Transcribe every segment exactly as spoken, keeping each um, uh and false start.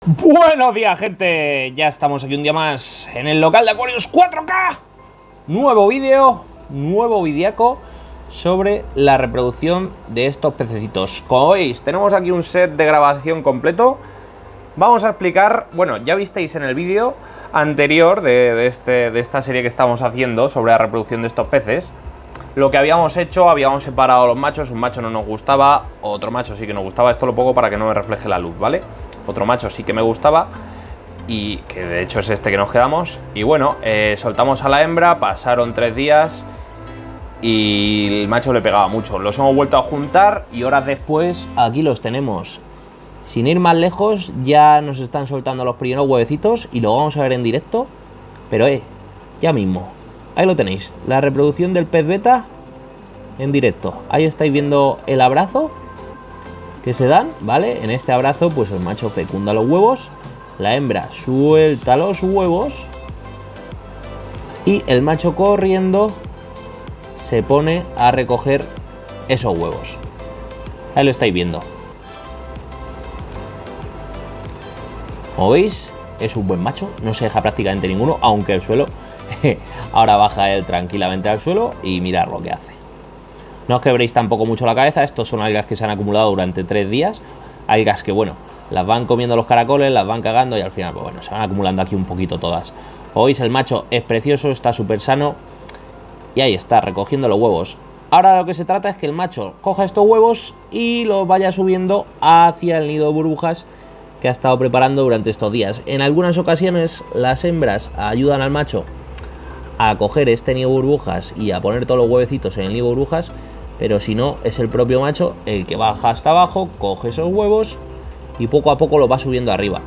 Buenos días, gente. Ya estamos aquí un día más en el local de Aquarius cuatro K. Nuevo vídeo, nuevo videaco sobre la reproducción de estos pececitos. Como veis, tenemos aquí un set de grabación completo. Vamos a explicar, bueno, ya visteis en el vídeo anterior de, de, este, de esta serie que estamos haciendo sobre la reproducción de estos peces, lo que habíamos hecho. Habíamos separado los machos, un macho no nos gustaba, otro macho sí que nos gustaba. Esto lo pongo para que no me refleje la luz, ¿vale? Otro macho sí que me gustaba, y que de hecho es este que nos quedamos. Y bueno, eh, soltamos a la hembra, pasaron tres días y el macho le pegaba mucho. Los hemos vuelto a juntar y horas después aquí los tenemos. Sin ir más lejos, ya nos están soltando los primeros huevecitos y lo vamos a ver en directo. Pero eh, ya mismo, ahí lo tenéis, la reproducción del pez beta en directo. Ahí estáis viendo el abrazo que se dan, ¿vale? En este abrazo pues el macho fecunda los huevos, la hembra suelta los huevos y el macho corriendo se pone a recoger esos huevos. Ahí lo estáis viendo. Como veis, es un buen macho, no se deja prácticamente ninguno, aunque el suelo ahora baja él tranquilamente al suelo y mirad lo que hace. No os quebréis tampoco mucho la cabeza, estos son algas que se han acumulado durante tres días. Algas que, bueno, las van comiendo los caracoles, las van cagando y al final, pues bueno, se van acumulando aquí un poquito todas. Como veis, el macho es precioso, está súper sano y ahí está, recogiendo los huevos. Ahora lo que se trata es que el macho coja estos huevos y los vaya subiendo hacia el nido de burbujas que ha estado preparando durante estos días. En algunas ocasiones las hembras ayudan al macho a coger este nido de burbujas y a poner todos los huevecitos en el nido de burbujas, pero si no, es el propio macho el que baja hasta abajo, coge esos huevos y poco a poco los va subiendo arriba.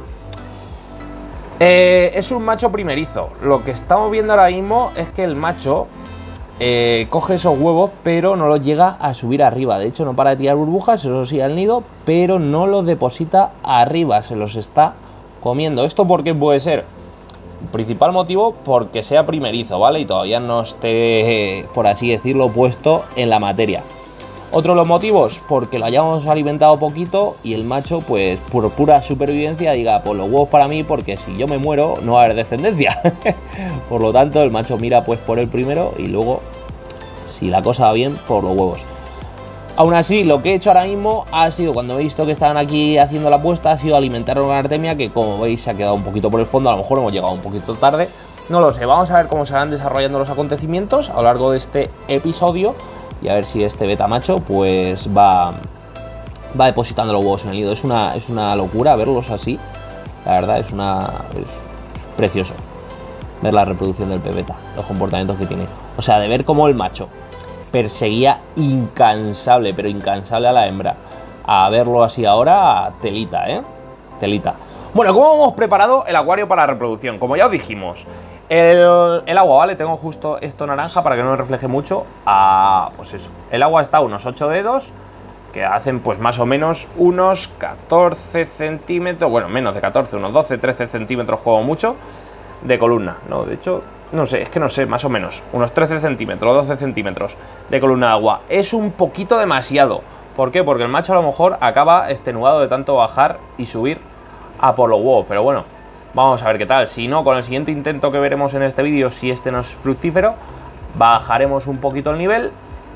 Eh, es un macho primerizo. Lo que estamos viendo ahora mismo es que el macho eh, coge esos huevos, pero no los llega a subir arriba. De hecho, no para de tirar burbujas, eso sí, al nido, pero no los deposita arriba, se los está comiendo. ¿Esto por qué puede ser? Principal motivo, porque sea primerizo, ¿vale? Y todavía no esté, por así decirlo, puesto en la materia. Otro de los motivos, porque lo hayamos alimentado poquito y el macho, pues por pura supervivencia, diga, pues los huevos para mí, porque si yo me muero no va a haber descendencia. Por lo tanto, el macho mira pues por el primero y luego, si la cosa va bien, por los huevos. Aún así, lo que he hecho ahora mismo ha sido, cuando he visto que estaban aquí haciendo la apuesta, ha sido alimentarlo con artemia, que como veis se ha quedado un poquito por el fondo. A lo mejor hemos llegado un poquito tarde, no lo sé. Vamos a ver cómo se van desarrollando los acontecimientos a lo largo de este episodio y a ver si este beta macho pues va, va depositando los huevos en el nido. Es una, es una locura verlos así, la verdad, es, una, es precioso ver la reproducción del pez beta, los comportamientos que tiene. O sea, de ver cómo el macho perseguía incansable, pero incansable a la hembra, a verlo así ahora, telita, ¿eh? Telita. Bueno, ¿cómo hemos preparado el acuario para la reproducción? Como ya os dijimos, el, el agua, ¿vale? Tengo justo esto naranja para que no me refleje mucho. Ah, pues eso, el agua está a unos ocho dedos, que hacen pues más o menos unos catorce centímetros, bueno, menos de catorce, unos doce, trece centímetros como mucho, de columna, ¿no? De hecho, no sé, es que no sé, más o menos, unos trece centímetros, doce centímetros de columna de agua. Es un poquito demasiado. ¿Por qué? Porque el macho a lo mejor acaba extenuado de tanto bajar y subir a por los huevos. Pero bueno, vamos a ver qué tal. Si no, con el siguiente intento que veremos en este vídeo, si este no es fructífero, bajaremos un poquito el nivel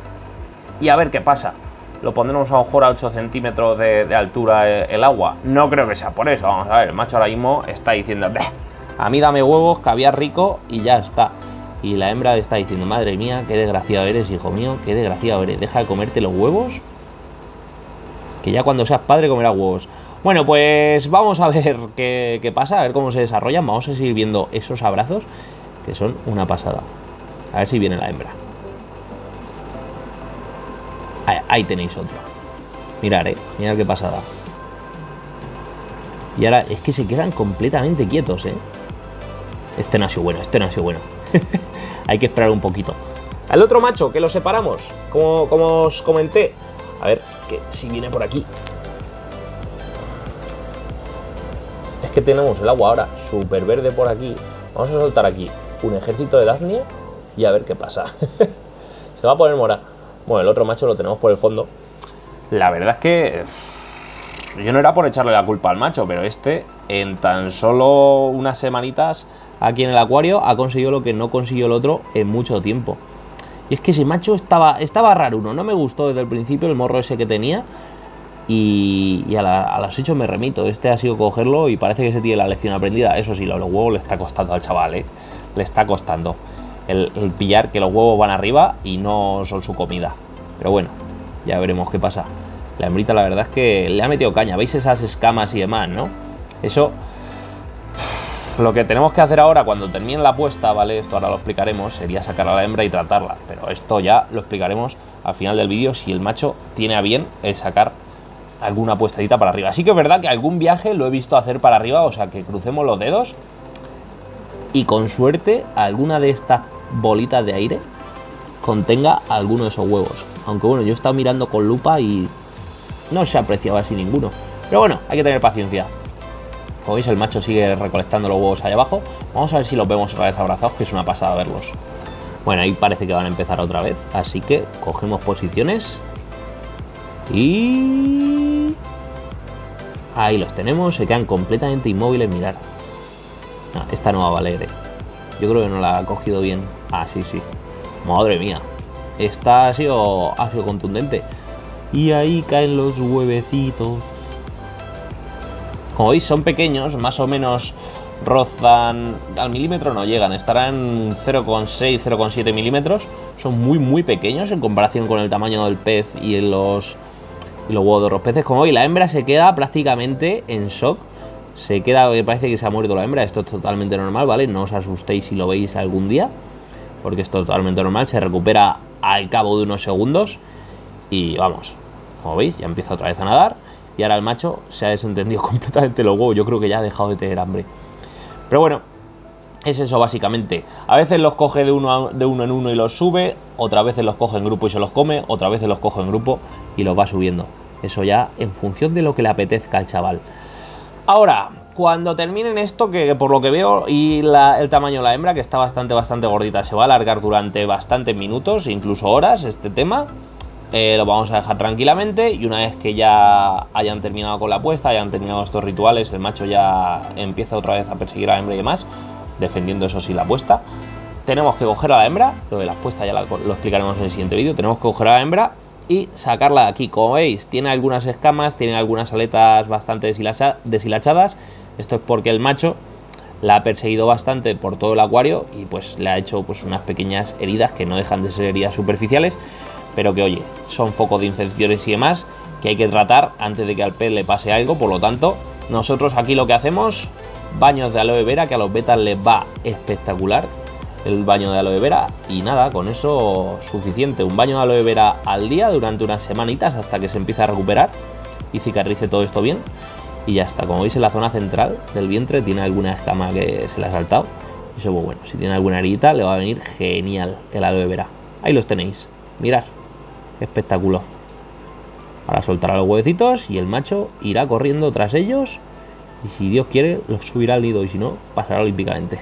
y a ver qué pasa. Lo pondremos a lo mejor a ocho centímetros de, de altura el agua. No creo que sea por eso, vamos a ver. El macho ahora mismo está diciendo, ¡bleh! A mí dame huevos, caviar rico y ya está. Y la hembra le está diciendo, madre mía, qué desgraciado eres, hijo mío, qué desgraciado eres. Deja de comerte los huevos, que ya cuando seas padre comerás huevos. Bueno, pues vamos a ver qué, qué pasa, a ver cómo se desarrollan. Vamos a seguir viendo esos abrazos, que son una pasada. A ver si viene la hembra. Ahí, ahí tenéis otro. Mirad, eh, mirad qué pasada. Y ahora es que se quedan completamente quietos, eh. Este no ha sido bueno, este no ha sido bueno. Hay que esperar un poquito. Al otro macho, que lo separamos, como, como os comenté. A ver, que si viene por aquí. Es que tenemos el agua ahora súper verde por aquí. Vamos a soltar aquí un ejército de Daphnia y a ver qué pasa. Se va a poner mora. Bueno, el otro macho lo tenemos por el fondo. La verdad es que yo no era por echarle la culpa al macho, pero este en tan solo unas semanitas aquí en el acuario ha conseguido lo que no consiguió el otro en mucho tiempo. Y es que ese macho estaba, estaba raro, uno, no me gustó desde el principio el morro ese que tenía. Y, y a, la, a las ocho me remito. Este ha sido cogerlo y parece que se tiene la lección aprendida. Eso sí, los huevos le está costando al chaval, ¿eh? Le está costando el, el pillar que los huevos van arriba y no son su comida. Pero bueno, ya veremos qué pasa. La hembrita la verdad es que le ha metido caña. ¿Veis esas escamas y demás, no? Eso... Lo que tenemos que hacer ahora cuando termine la puesta, ¿vale? Esto ahora lo explicaremos, sería sacar a la hembra y tratarla. Pero esto ya lo explicaremos al final del vídeo si el macho tiene a bien el sacar alguna puestadita para arriba. Así que es verdad que algún viaje lo he visto hacer para arriba, o sea que crucemos los dedos y con suerte alguna de estas bolitas de aire contenga alguno de esos huevos. Aunque bueno, yo he estado mirando con lupa y no se apreciaba así ninguno. Pero bueno, hay que tener paciencia. Como veis, el macho sigue recolectando los huevos allá abajo. Vamos a ver si los vemos otra vez abrazados, que es una pasada verlos. Bueno, ahí parece que van a empezar otra vez, así que cogemos posiciones y... ahí los tenemos, se quedan completamente inmóviles, mirad. No, esta no va a valer, ¿eh? Yo creo que no la ha cogido bien. Ah, sí, sí. Madre mía. Esta ha sido, ha sido contundente. Y ahí caen los huevecitos. Como veis, son pequeños, más o menos rozan... al milímetro no llegan, estarán cero coma seis, cero coma siete milímetros. Son muy, muy pequeños en comparación con el tamaño del pez y en los... y los huevos de los peces. Como veis, la hembra se queda prácticamente en shock. Se queda, parece que se ha muerto la hembra. Esto es totalmente normal, ¿vale? No os asustéis si lo veis algún día, porque esto es totalmente normal. Se recupera al cabo de unos segundos. Y vamos, como veis, ya empieza otra vez a nadar. Y ahora el macho se ha desentendido completamente los huevos. Yo creo que ya ha dejado de tener hambre. Pero bueno, es eso básicamente. A veces los coge de uno, a, de uno en uno y los sube. Otras veces los coge en grupo y se los come. Otras veces los coge en grupo y los va subiendo. Eso ya en función de lo que le apetezca al chaval. Ahora, cuando terminen esto, que por lo que veo, y la, el tamaño de la hembra, que está bastante, bastante gordita, se va a alargar durante bastantes minutos, incluso horas, este tema. Eh, lo vamos a dejar tranquilamente y una vez que ya hayan terminado con la puesta, hayan terminado estos rituales, el macho ya empieza otra vez a perseguir a la hembra y demás, defendiendo eso sí la puesta. Tenemos que coger a la hembra, lo de las puestas ya la, lo explicaremos en el siguiente vídeo. Tenemos que coger a la hembra y sacarla de aquí. Como veis, tiene algunas escamas, tiene algunas aletas bastante deshilachadas. Esto es porque el macho la ha perseguido bastante por todo el acuario y pues le ha hecho pues unas pequeñas heridas que no dejan de ser heridas superficiales, pero que oye, son focos de infecciones y demás que hay que tratar antes de que al pez le pase algo. Por lo tanto, nosotros aquí lo que hacemos, baños de aloe vera, que a los betas les va espectacular el baño de aloe vera, y nada, con eso suficiente. Un baño de aloe vera al día durante unas semanitas hasta que se empiece a recuperar y cicatrice todo esto bien, y ya está. Como veis, en la zona central del vientre tiene alguna escama que se le ha saltado. Eso, pues bueno, si tiene alguna herida le va a venir genial el aloe vera. Ahí los tenéis, mirad. Espectáculo. Ahora soltará los huevecitos y el macho irá corriendo tras ellos y si Dios quiere los subirá al nido y si no, pasará olímpicamente.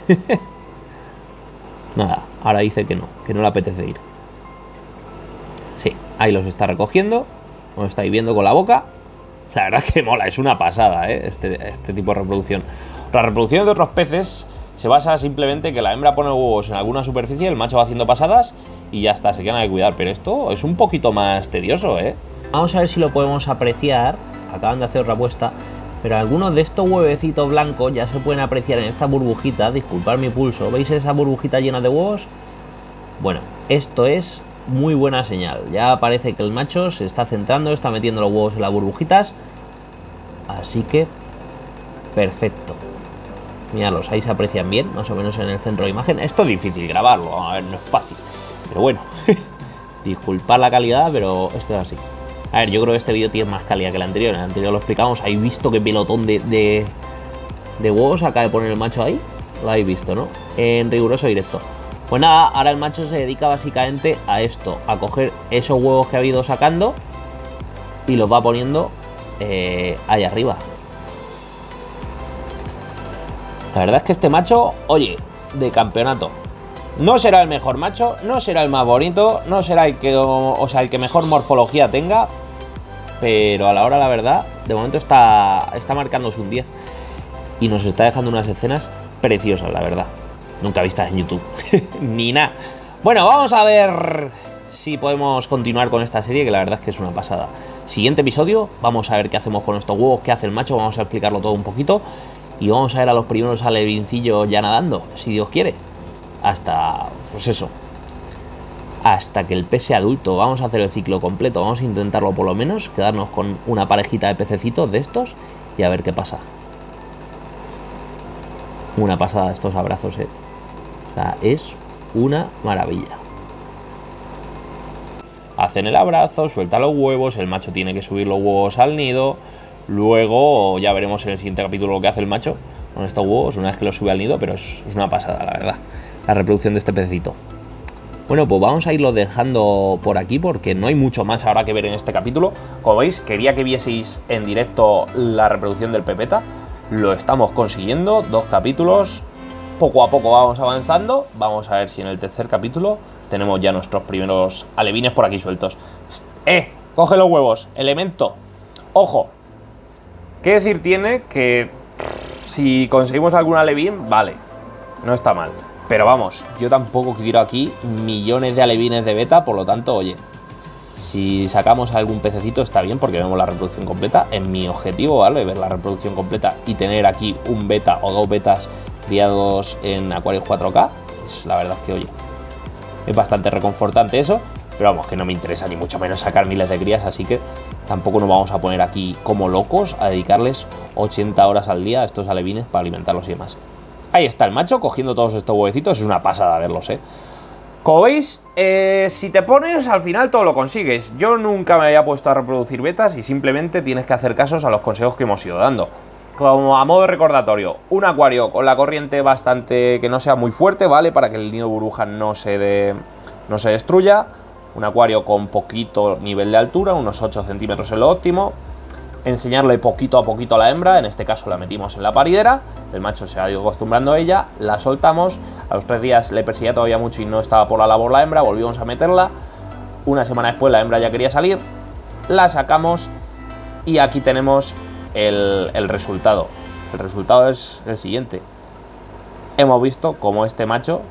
Nada, ahora dice que no, que no le apetece ir. Sí, ahí los está recogiendo, como estáis viendo con la boca. La verdad es que mola, es una pasada, ¿eh? este, este tipo de reproducción. Las reproducciones de otros peces se basa simplemente en que la hembra pone huevos en alguna superficie, el macho va haciendo pasadas y ya está, se quedan de cuidar. Pero esto es un poquito más tedioso, ¿eh? Vamos a ver si lo podemos apreciar. Acaban de hacer otra puesta, pero algunos de estos huevecitos blancos ya se pueden apreciar en esta burbujita. Disculpad mi pulso, ¿veis esa burbujita llena de huevos? Bueno, esto es muy buena señal. Ya parece que el macho se está centrando, está metiendo los huevos en las burbujitas. Así que, perfecto. Míralos, ahí se aprecian bien, más o menos en el centro de imagen. Esto es difícil grabarlo, a ver, no es fácil. Pero bueno, disculpad la calidad, pero esto es así. A ver, yo creo que este vídeo tiene más calidad que el anterior. En el anterior lo explicamos, habéis visto qué pelotón de, de, de huevos acaba de poner el macho ahí. Lo habéis visto, ¿no? En riguroso directo. Pues nada, ahora el macho se dedica básicamente a esto, a coger esos huevos que ha ido sacando y los va poniendo eh, ahí arriba. La verdad es que este macho, oye, de campeonato. No será el mejor macho, no será el más bonito, no será el que, o sea, el que mejor morfología tenga, pero a la hora, la verdad, de momento está, está marcándose un diez. Y nos está dejando unas escenas preciosas, la verdad. Nunca vistas en YouTube. Ni nada. Bueno, vamos a ver si podemos continuar con esta serie, que la verdad es que es una pasada. Siguiente episodio, vamos a ver qué hacemos con estos huevos, qué hace el macho, vamos a explicarlo todo un poquito. Y vamos a ver a los primeros alevincillos ya nadando, si Dios quiere. Hasta, pues eso, hasta que el pez sea adulto. Vamos a hacer el ciclo completo, vamos a intentarlo por lo menos, quedarnos con una parejita de pececitos de estos y a ver qué pasa. Una pasada estos abrazos, eh. O sea, es una maravilla. Hacen el abrazo, suelta los huevos, el macho tiene que subir los huevos al nido. Luego ya veremos en el siguiente capítulo lo que hace el macho con estos huevos una vez que los sube al nido, pero es, es una pasada, la verdad, la reproducción de este pececito. Bueno, pues vamos a irlo dejando por aquí porque no hay mucho más ahora que ver en este capítulo. Como veis, quería que vieseis en directo la reproducción del pepeta. Lo estamos consiguiendo, dos capítulos, poco a poco vamos avanzando. Vamos a ver si en el tercer capítulo tenemos ya nuestros primeros alevines por aquí sueltos. ¡Eh! Coge los huevos, elemento. Ojo, qué decir tiene que pff, si conseguimos algún alevín, vale, no está mal. Pero vamos, yo tampoco quiero aquí millones de alevines de beta, por lo tanto, oye, si sacamos algún pececito está bien porque vemos la reproducción completa. Es mi objetivo, ¿vale? Ver la reproducción completa y tener aquí un beta o dos betas criados en Aquarius cuatro K. Pues la verdad es que, oye, es bastante reconfortante eso. Pero vamos, que no me interesa ni mucho menos sacar miles de crías, así que tampoco nos vamos a poner aquí como locos a dedicarles ochenta horas al día a estos alevines para alimentarlos y demás. Ahí está el macho cogiendo todos estos huevecitos, es una pasada verlos, ¿eh? Como veis, eh, si te pones, al final todo lo consigues. Yo nunca me había puesto a reproducir betas y simplemente tienes que hacer casos a los consejos que hemos ido dando. Como a modo de recordatorio, un acuario con la corriente bastante que no sea muy fuerte, ¿vale? Para que el nido burbuja no se, de, no se destruya. Un acuario con poquito nivel de altura, unos ocho centímetros es lo óptimo. Enseñarle poquito a poquito a la hembra, en este caso la metimos en la paridera, el macho se ha ido acostumbrando a ella, la soltamos, a los tres días le perseguía todavía mucho y no estaba por la labor la hembra, volvimos a meterla, una semana después la hembra ya quería salir, la sacamos y aquí tenemos el, el resultado. El resultado es el siguiente. Hemos visto cómo este macho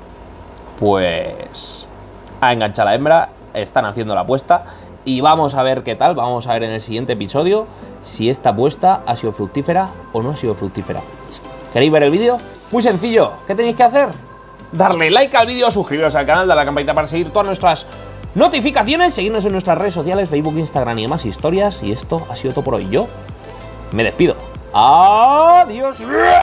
pues ha enganchado a la hembra, están haciendo la apuesta. Y vamos a ver qué tal, vamos a ver en el siguiente episodio si esta apuesta ha sido fructífera o no ha sido fructífera. ¿Queréis ver el vídeo? Muy sencillo, ¿qué tenéis que hacer? Darle like al vídeo, suscribiros al canal, darle a la campanita para seguir todas nuestras notificaciones, seguirnos en nuestras redes sociales, Facebook, Instagram y demás historias. Y esto ha sido todo por hoy. Yo me despido. ¡Adiós!